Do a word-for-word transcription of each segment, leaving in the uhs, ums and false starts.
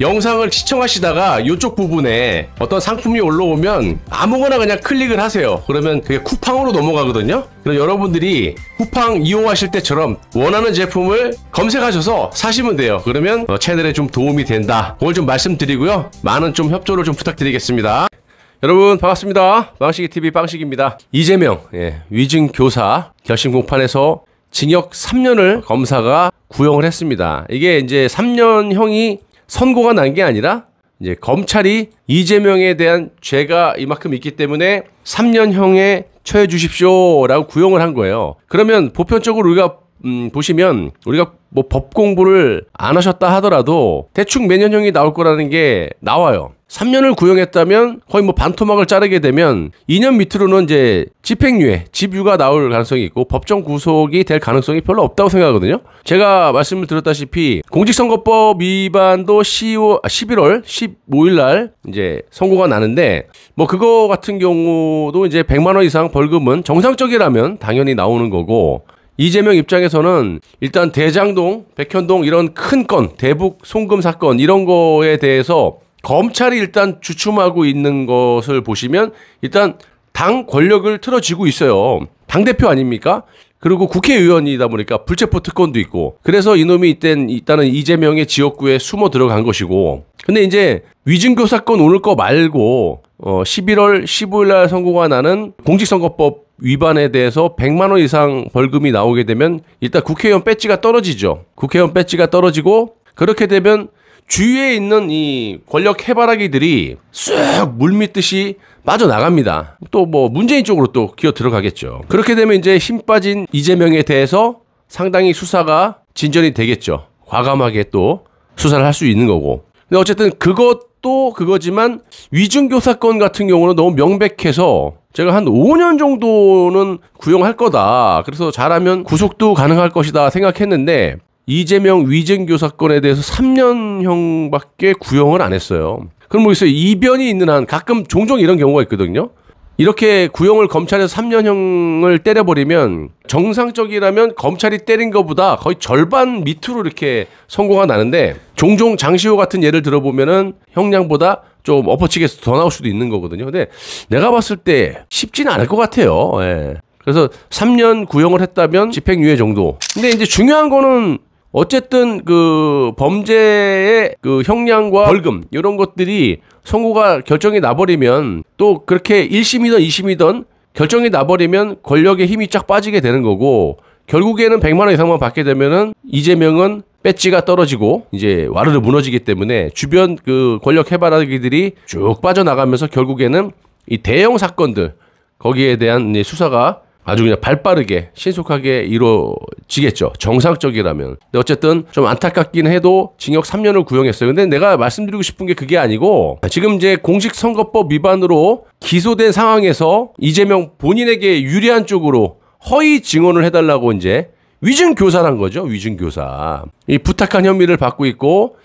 영상을 시청하시다가 이쪽 부분에 어떤 상품이 올라오면 아무거나 그냥 클릭을 하세요. 그러면 그게 쿠팡으로 넘어가거든요. 그럼 여러분들이 쿠팡 이용하실 때처럼 원하는 제품을 검색하셔서 사시면 돼요. 그러면 채널에 좀 도움이 된다. 그걸 좀 말씀드리고요. 많은 좀 협조를 좀 부탁드리겠습니다. 여러분 반갑습니다. 빵식이티비 빵식입니다. 이재명 예, 위증교사 결심 공판에서 징역 삼 년을 검사가 구형을 했습니다. 이게 이제 삼 년형이 선고가 난 게 아니라 이제 검찰이 이재명에 대한 죄가 이만큼 있기 때문에 삼 년형에 처해 주십시오라고 구형을 한 거예요. 그러면 보편적으로 우리가 음, 보시면 우리가 뭐 법 공부를 안 하셨다 하더라도 대충 몇 년형이 나올 거라는 게 나와요. 삼 년을 구형했다면 거의 뭐 반토막을 자르게 되면 이 년 밑으로는 이제 집행유예, 집유가 나올 가능성이 있고 법정 구속이 될 가능성이 별로 없다고 생각하거든요. 제가 말씀을 드렸다시피 공직선거법 위반도 십일월 십오일 날 이제 선고가 나는데 뭐 그거 같은 경우도 이제 백만 원 이상 벌금은 정상적이라면 당연히 나오는 거고, 이재명 입장에서는 일단 대장동, 백현동 이런 큰 건, 대북 송금 사건 이런 거에 대해서 검찰이 일단 주춤하고 있는 것을 보시면 일단 당 권력을 틀어쥐고 있어요. 당대표 아닙니까? 그리고 국회의원이다 보니까 불체포 특권도 있고, 그래서 이놈이 이땐 일단은 이재명의 지역구에 숨어 들어간 것이고, 근데 이제 위증교 사건 오늘 거 말고 어 십일월 십오일 날 선고가 나는 공직선거법 위반에 대해서 백만 원 이상 벌금이 나오게 되면 일단 국회의원 배지가 떨어지죠. 국회의원 배지가 떨어지고, 그렇게 되면 주위에 있는 이 권력 해바라기들이 쑥 물밀듯이 빠져나갑니다. 또 뭐 문재인 쪽으로 또 기어 들어가겠죠. 그렇게 되면 이제 힘 빠진 이재명에 대해서 상당히 수사가 진전이 되겠죠. 과감하게 또 수사를 할 수 있는 거고. 근데 어쨌든 그것도 그거지만 위증교 사건 같은 경우는 너무 명백해서 제가 한 오 년 정도는 구형할 거다. 그래서 잘하면 구속도 가능할 것이다 생각했는데 이재명 위증교 사건에 대해서 삼 년형밖에 구형을 안 했어요. 그럼 뭐 있어요? 이변이 있는 한 가끔 종종 이런 경우가 있거든요. 이렇게 구형을 검찰에서 삼 년형을 때려버리면 정상적이라면 검찰이 때린 것보다 거의 절반 밑으로 이렇게 선고가 나는데, 종종 장시호 같은 예를 들어보면은 형량보다 좀 엎어치게서 더 나올 수도 있는 거거든요. 근데 내가 봤을 때 쉽지는 않을 것 같아요. 예. 그래서 삼 년 구형을 했다면 집행유예 정도. 근데 이제 중요한 거는 어쨌든 그 범죄의 그 형량과 벌금 이런 것들이 선고가 결정이 나버리면, 또 그렇게 일 심이든 이 심이든 결정이 나버리면 권력의 힘이 쫙 빠지게 되는 거고, 결국에는 백만 원 이상만 받게 되면은 이재명은 배지가 떨어지고 이제 와르르 무너지기 때문에 주변 그 권력 해바라기들이 쭉 빠져나가면서 결국에는 이 대형 사건들 거기에 대한 수사가 아주 그냥 발빠르게 신속하게 이루어지겠죠. 정상적이라면. 근데 어쨌든 좀 안타깝긴 해도 징역 삼 년을 구형했어요. 근데 내가 말씀드리고 싶은 게 그게 아니고, 지금 이제 공직선거법 위반으로 기소된 상황에서 이재명 본인에게 유리한 쪽으로 허위 증언을 해달라고 이제 위증교사란 거죠. 위증교사. 이 부탁한 혐의를 받고 있고,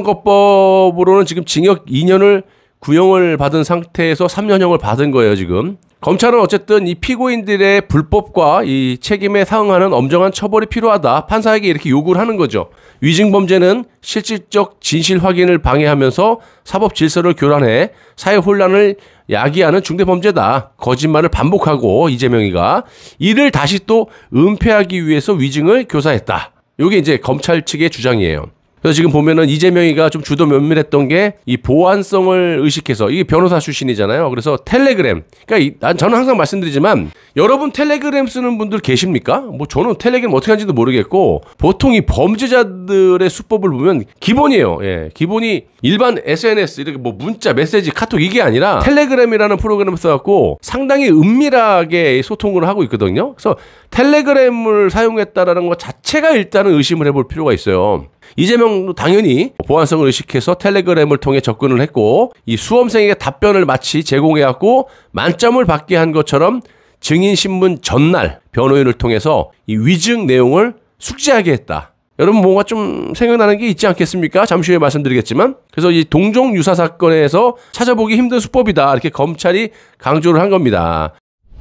공직선거법으로는 지금 징역 이 년을 구형을 받은 상태에서 삼 년형을 받은 거예요, 지금. 검찰은 어쨌든 이 피고인들의 불법과 이 책임에 상응하는 엄정한 처벌이 필요하다. 판사에게 이렇게 요구를 하는 거죠. 위증범죄는 실질적 진실 확인을 방해하면서 사법 질서를 교란해 사회 혼란을 야기하는 중대범죄다. 거짓말을 반복하고 이재명이가 이를 다시 또 은폐하기 위해서 위증을 교사했다. 이게 이제 검찰 측의 주장이에요. 그래서 지금 보면은 이재명이가 좀 주도 면밀했던 게 이 보안성을 의식해서, 이게 변호사 출신이잖아요. 그래서 텔레그램. 그러니까 이, 난 저는 항상 말씀드리지만, 여러분 텔레그램 쓰는 분들 계십니까? 뭐 저는 텔레그램 어떻게 하는지도 모르겠고, 보통 이 범죄자들의 수법을 보면 기본이에요. 예, 기본이 일반 에스엔에스 이렇게 뭐 문자, 메시지, 카톡 이게 아니라 텔레그램이라는 프로그램을 써갖고 상당히 은밀하게 소통을 하고 있거든요. 그래서 텔레그램을 사용했다라는 것 자체가 일단은 의심을 해볼 필요가 있어요. 이재명도 당연히 보안성을 의식해서 텔레그램을 통해 접근을 했고, 이 수험생에게 답변을 마치 제공해갖고 만점을 받게 한 것처럼 증인신문 전날 변호인을 통해서 이 위증 내용을 숙지하게 했다. 여러분 뭔가 좀 생각나는 게 있지 않겠습니까? 잠시 후에 말씀드리겠지만. 그래서 이 동종 유사 사건에서 찾아보기 힘든 수법이다. 이렇게 검찰이 강조를 한 겁니다.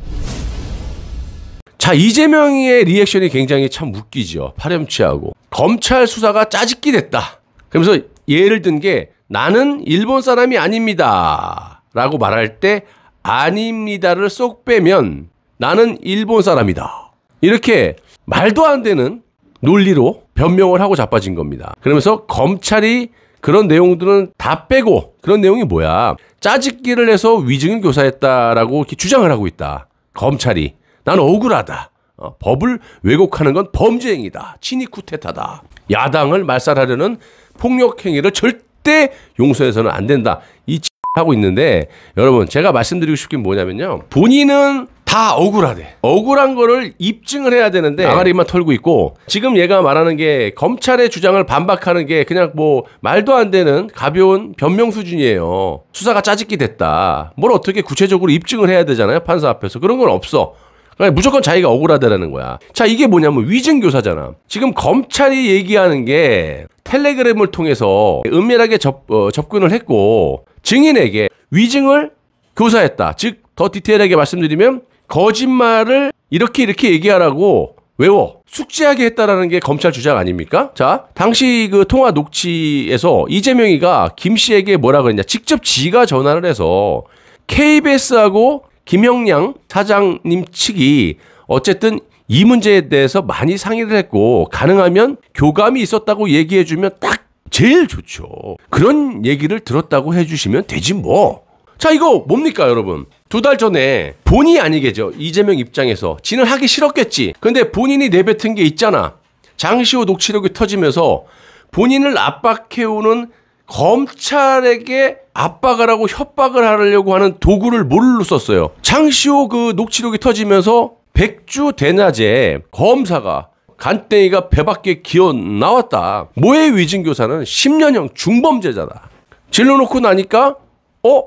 자, 이재명의 리액션이 굉장히 참 웃기죠. 파렴치하고. 검찰 수사가 짜집기 됐다. 그러면서 예를 든 게 나는 일본 사람이 아닙니다 라고 말할 때 아닙니다를 쏙 빼면 나는 일본 사람이다. 이렇게 말도 안 되는 논리로 변명을 하고 자빠진 겁니다. 그러면서 검찰이 그런 내용들은 다 빼고 그런 내용이 뭐야? 짜집기를 해서 위증을 교사했다라고 이렇게 주장을 하고 있다. 검찰이. 나는 억울하다. 어, 법을 왜곡하는 건 범죄 행위다. 친위 쿠데타다. 야당을 말살하려는 폭력 행위를 절대 용서해서는 안 된다. 이 하고 있는데 여러분 제가 말씀드리고 싶은 게 뭐냐면요. 본인은 다 억울하대. 억울한 거를 입증을 해야 되는데 아가리만 털고 있고 지금 얘가 말하는 게 검찰의 주장을 반박하는 게 그냥 뭐 말도 안 되는 가벼운 변명 수준이에요. 수사가 짜집기 됐다. 뭘 어떻게 구체적으로 입증을 해야 되잖아요. 판사 앞에서. 그런 건 없어. 그러니까 무조건 자기가 억울하다라는 거야. 자, 이게 뭐냐면 위증교사잖아. 지금 검찰이 얘기하는 게 텔레그램을 통해서 은밀하게 접, 어, 접근을 했고 증인에게 위증을 교사했다. 즉 더 디테일하게 말씀드리면 거짓말을 이렇게 이렇게 얘기하라고 외워 숙지하게 했다라는 게 검찰 주장 아닙니까? 자, 당시 그 통화 녹취에서 이재명이가 김 씨에게 뭐라 그랬냐. 직접 지가 전화를 해서 케이비에스하고 김영양 사장님 측이 어쨌든 이 문제에 대해서 많이 상의를 했고 가능하면 교감이 있었다고 얘기해주면 딱 제일 좋죠. 그런 얘기를 들었다고 해주시면 되지 뭐. 자, 이거 뭡니까 여러분? 두 달 전에 본의 아니겠죠. 이재명 입장에서 지는 하기 싫었겠지. 근데 본인이 내뱉은 게 있잖아. 장시호 녹취록이 터지면서 본인을 압박해오는 검찰에게 압박을 하고 협박을 하려고 하는 도구를 뭘로 썼어요. 장시호 그 녹취록이 터지면서 백주 대낮에 검사가 간땡이가 배 밖에 기어 나왔다. 모해 위증교사는 십 년형 중범죄자다. 질러놓고 나니까 어?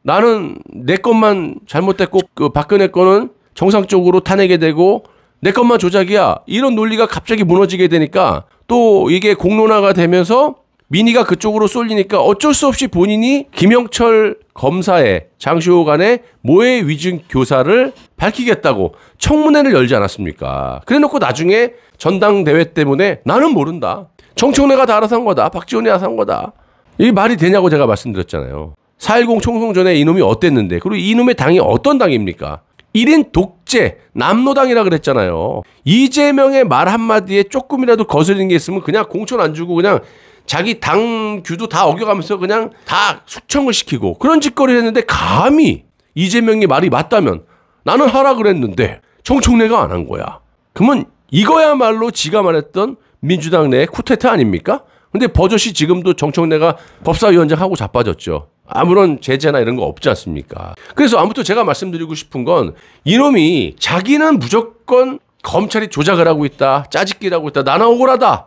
나는 내 것만 잘못됐고 그 박근혜 거는 정상적으로 탄핵이 되고 내 것만 조작이야. 이런 논리가 갑자기 무너지게 되니까 또 이게 공론화가 되면서 민의가 그쪽으로 쏠리니까 어쩔 수 없이 본인이 김영철 검사의 장시호 간의 모해 위증 교사를 밝히겠다고 청문회를 열지 않았습니까? 그래놓고 나중에 전당대회 때문에 나는 모른다. 정청래가 다 알아서 한 거다. 박지원이 알아서 한 거다. 이게 말이 되냐고 제가 말씀드렸잖아요. 사 일공 총선 전에 이놈이 어땠는데 그리고 이놈의 당이 어떤 당입니까? 일 인 독재 남노당이라 그랬잖아요. 이재명의 말 한마디에 조금이라도 거스르는 게 있으면 그냥 공천 안 주고 그냥 자기 당 규도 다 어겨가면서 그냥 다 숙청을 시키고 그런 짓거리를 했는데 감히 이재명이 말이 맞다면 나는 하라 그랬는데 정청래가 안 한 거야. 그러면 이거야말로 지가 말했던 민주당 내 쿠데타 아닙니까? 근데 버젓이 지금도 정청래가 법사위원장 하고 자빠졌죠. 아무런 제재나 이런 거 없지 않습니까? 그래서 아무튼 제가 말씀드리고 싶은 건 이놈이 자기는 무조건 검찰이 조작을 하고 있다. 짜집기를 하고 있다. 나는 억울하다.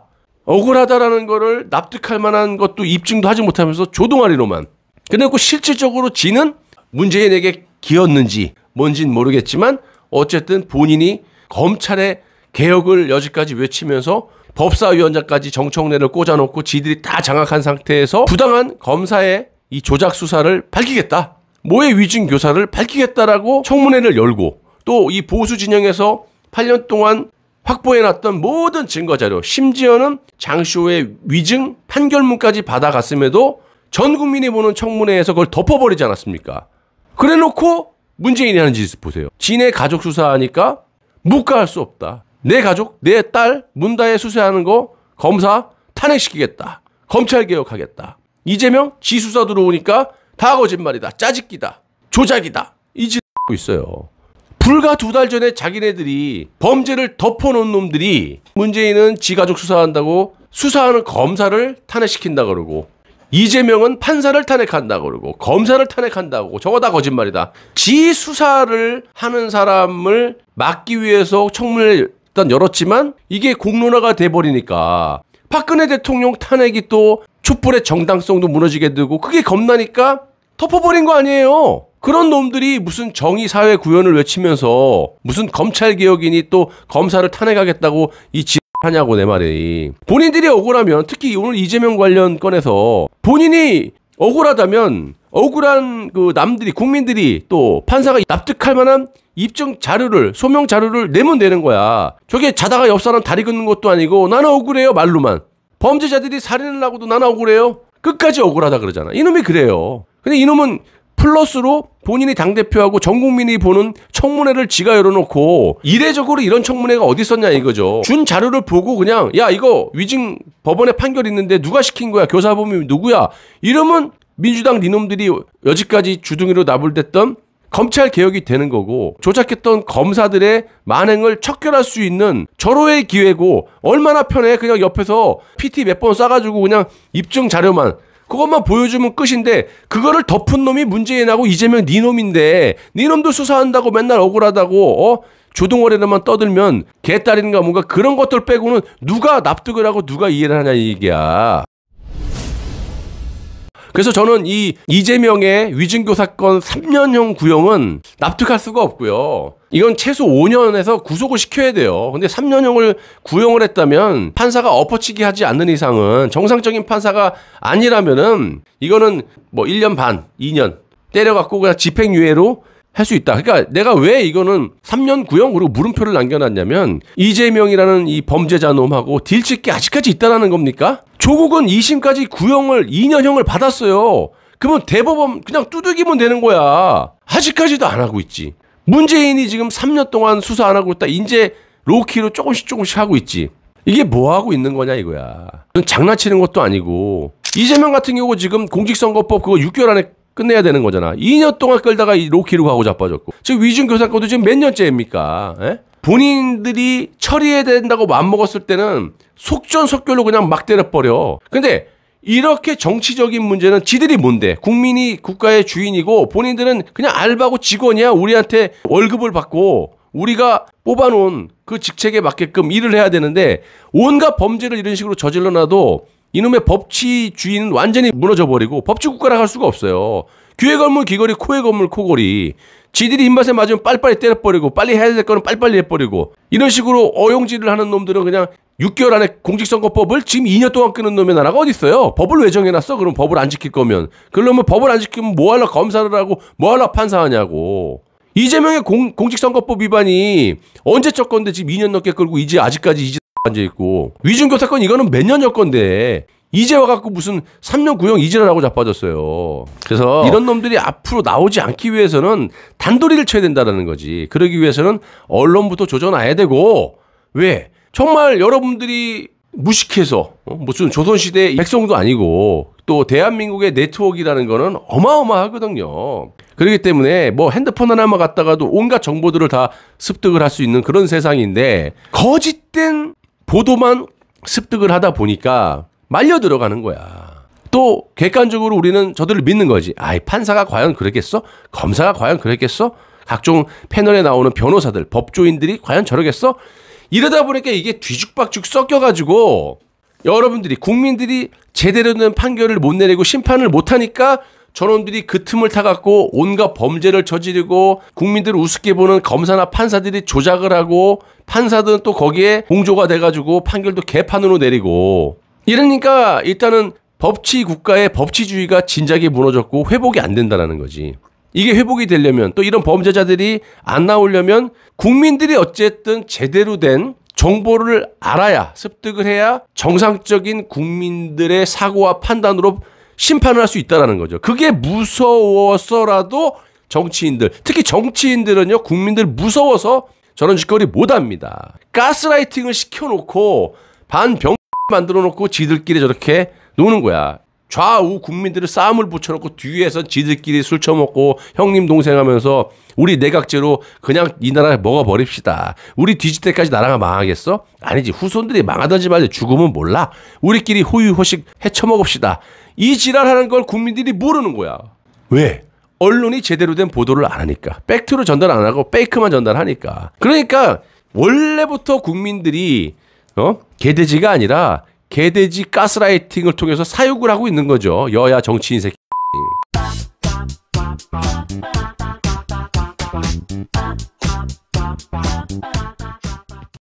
억울하다라는 거를 납득할 만한 것도 입증도 하지 못하면서 조동아리로만. 그리고 실질적으로 지는 문재인에게 기었는지 뭔진 모르겠지만 어쨌든 본인이 검찰의 개혁을 여지까지 외치면서 법사위원장까지 정청래를 꽂아놓고 지들이 다 장악한 상태에서 부당한 검사의 이 조작 수사를 밝히겠다. 모해 위증 교사를 밝히겠다라고 청문회를 열고 또 이 보수 진영에서 팔 년 동안 확보해놨던 모든 증거자료 심지어는 장시호의 위증 판결문까지 받아갔음에도 전 국민이 보는 청문회에서 그걸 덮어버리지 않았습니까? 그래놓고 문재인이 하는 짓을 보세요. 지네 가족 수사하니까 묵과할 수 없다. 내 가족, 내 딸 문다혜 수사하는 거 검사 탄핵시키겠다. 검찰개혁하겠다. 이재명 지수사 들어오니까 다 거짓말이다. 짜집기다. 조작이다. 이 짓 하고 있어요. 불과 두 달 전에 자기네들이 범죄를 덮어놓은 놈들이 문재인은 지 가족 수사한다고 수사하는 검사를 탄핵시킨다 그러고 이재명은 판사를 탄핵한다 그러고 검사를 탄핵한다고 저거 다 거짓말이다. 지 수사를 하는 사람을 막기 위해서 청문회를 일단 열었지만 이게 공론화가 돼버리니까 박근혜 대통령 탄핵이 또 촛불의 정당성도 무너지게 되고 그게 겁나니까 덮어버린 거 아니에요. 그런 놈들이 무슨 정의사회 구현을 외치면서 무슨 검찰개혁이니 또 검사를 탄핵하겠다고 이 지 하냐고 내 말이. 본인들이 억울하면 특히 오늘 이재명 관련 건에서 본인이 억울하다면 억울한 그 남들이 국민들이 또 판사가 납득할 만한 입증 자료를 소명 자료를 내면 되는 거야. 저게 자다가 옆 사람 다리 긋는 것도 아니고 나는 억울해요 말로만. 범죄자들이 살인을 하고도 나는 억울해요. 끝까지 억울하다 그러잖아. 이놈이 그래요. 근데 이놈은 플러스로 본인이 당대표하고 전 국민이 보는 청문회를 지가 열어놓고 이례적으로 이런 청문회가 어디 있었냐 이거죠. 준 자료를 보고 그냥 야 이거 위증 법원에 판결 있는데 누가 시킨 거야? 교사범이 누구야? 이러면 민주당 니놈들이 여지까지 주둥이로 나불댔던 검찰 개혁이 되는 거고 조작했던 검사들의 만행을 척결할 수 있는 절호의 기회고 얼마나 편해. 그냥 옆에서 피티 몇 번 쏴가지고 그냥 입증 자료만 그것만 보여주면 끝인데 그거를 덮은 놈이 문재인하고 이재명 니놈인데 니놈도 수사한다고 맨날 억울하다고 어? 조동원에만 떠들면 개딸인가 뭔가 그런 것들 빼고는 누가 납득을 하고 누가 이해를 하냐 이 얘기야. 그래서 저는 이 이재명의 위증교 사건 삼 년형 구형은 납득할 수가 없고요. 이건 최소 오 년에서 구속을 시켜야 돼요. 근데 삼 년형을 구형을 했다면 판사가 엎어치기 하지 않는 이상은 정상적인 판사가 아니라면은 이거는 뭐 일 년 반, 이 년 때려갖고 그냥 집행유예로 할 수 있다. 그러니까 내가 왜 이거는 삼 년 구형 그리고 물음표를 남겨놨냐면 이재명이라는 이 범죄자 놈하고 딜칠 게 아직까지 있다라는 겁니까? 조국은 이 심까지 구형을 이 년형을 받았어요. 그러면 대법원 그냥 두들기면 되는 거야. 아직까지도 안 하고 있지. 문재인이 지금 삼 년 동안 수사 안 하고 있다. 이제 로키로 조금씩 조금씩 하고 있지. 이게 뭐 하고 있는 거냐 이거야. 장난치는 것도 아니고 이재명 같은 경우 지금 공직선거법 그거 육 개월 안에 끝내야 되는 거잖아. 이 년 동안 끌다가 이 로키로 가고 자빠졌고 지금 위증교사건도 지금 몇 년째입니까? 에? 본인들이 처리해야 된다고 마음먹었을 때는 속전속결로 그냥 막 때려버려. 근데 이렇게 정치적인 문제는 지들이 뭔데? 국민이 국가의 주인이고 본인들은 그냥 알바고 직원이야. 우리한테 월급을 받고 우리가 뽑아놓은 그 직책에 맞게끔 일을 해야 되는데 온갖 범죄를 이런 식으로 저질러놔도 이놈의 법치주의는 완전히 무너져버리고 법치국가라 할 수가 없어요. 귀에 걸물 귀걸이, 코에 걸물 코걸이. 지들이 입맛에 맞으면 빨리빨리 때려버리고 빨리 해야 될 거는 빨리빨리 해버리고 이런 식으로 어용질을 하는 놈들은 그냥 육 개월 안에 공직선거법을 지금 이 년 동안 끄는 놈의 나라가 어디 있어요? 법을 왜 정해놨어? 그럼 법을 안 지킬 거면. 그러면 법을 안 지키면 뭐 하려 검사를 하고 뭐 하려 판사하냐고. 이재명의 공, 공직선거법 위반이 언제적 건데 지금 이 년 넘게 끌고 이제 아직까지 이제 앉아있고. 위증교 사건 이거는 몇 년 전 건데 이제 와갖고 무슨 삼 년 구형 이제를 하고 자빠졌어요. 그래서 이런 놈들이 앞으로 나오지 않기 위해서는 단도리를 쳐야 된다는 거지. 그러기 위해서는 언론부터 조져놔야 되고. 왜? 정말 여러분들이 무식해서 어? 무슨 조선시대 백성도 아니고 또 대한민국의 네트워크라는 거는 어마어마하거든요. 그렇기 때문에 뭐 핸드폰 하나만 갖다가도 온갖 정보들을 다 습득을 할 수 있는 그런 세상인데 거짓된 보도만 습득을 하다 보니까 말려 들어가는 거야. 또 객관적으로 우리는 저들을 믿는 거지. 아이 판사가 과연 그랬겠어? 검사가 과연 그랬겠어? 각종 패널에 나오는 변호사들, 법조인들이 과연 저러겠어? 이러다 보니까 이게 뒤죽박죽 섞여가지고 여러분들이 국민들이 제대로 된 판결을 못 내리고 심판을 못하니까 저놈들이 그 틈을 타갖고 온갖 범죄를 저지르고 국민들을 우습게 보는 검사나 판사들이 조작을 하고 판사들은 또 거기에 공조가 돼가지고 판결도 개판으로 내리고 이러니까 일단은 법치 국가의 법치주의가 진작에 무너졌고 회복이 안 된다는 거지. 이게 회복이 되려면 또 이런 범죄자들이 안 나오려면 국민들이 어쨌든 제대로 된 정보를 알아야 습득을 해야 정상적인 국민들의 사고와 판단으로 심판을 할 수 있다는 거죠. 그게 무서워서라도 정치인들, 특히 정치인들은요, 국민들 무서워서 저런 짓거리 못합니다. 가스라이팅을 시켜놓고 반병 만들어 놓고 지들끼리 저렇게 노는 거야. 좌우 국민들을 싸움을 붙여놓고 뒤에서 지들끼리 술 처먹고 형님 동생 하면서 우리 내각제로 그냥 이 나라 먹어버립시다. 우리 뒤질 때까지 나라가 망하겠어? 아니지. 후손들이 망하든지 말든지 죽으면 몰라. 우리끼리 호유호식 해쳐먹읍시다. 이 지랄하는 걸 국민들이 모르는 거야. 왜? 언론이 제대로 된 보도를 안 하니까. 팩트로 전달 안 하고 페이크만 전달하니까. 그러니까 원래부터 국민들이 어? 개돼지가 아니라 개돼지 가스라이팅을 통해서 사육을 하고 있는 거죠. 여야 정치인 새끼.